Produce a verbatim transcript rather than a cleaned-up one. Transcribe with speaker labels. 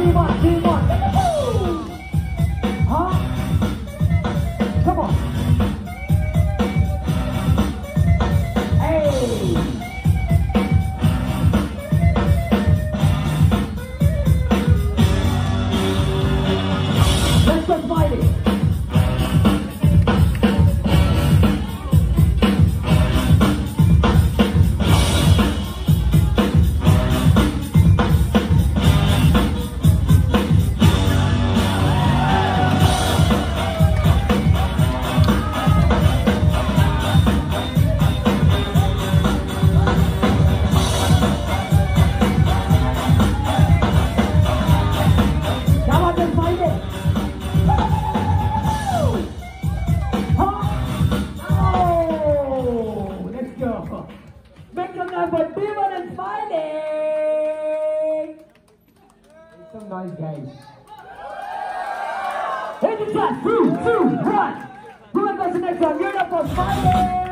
Speaker 1: team one, team one. Huh? Come on. Hey. Let's get mighty. Make some noise for Demon and Smiley! Make some noise, guys. Hit the shot! Two, two, one! Who goes the next one? You're up for Smiley!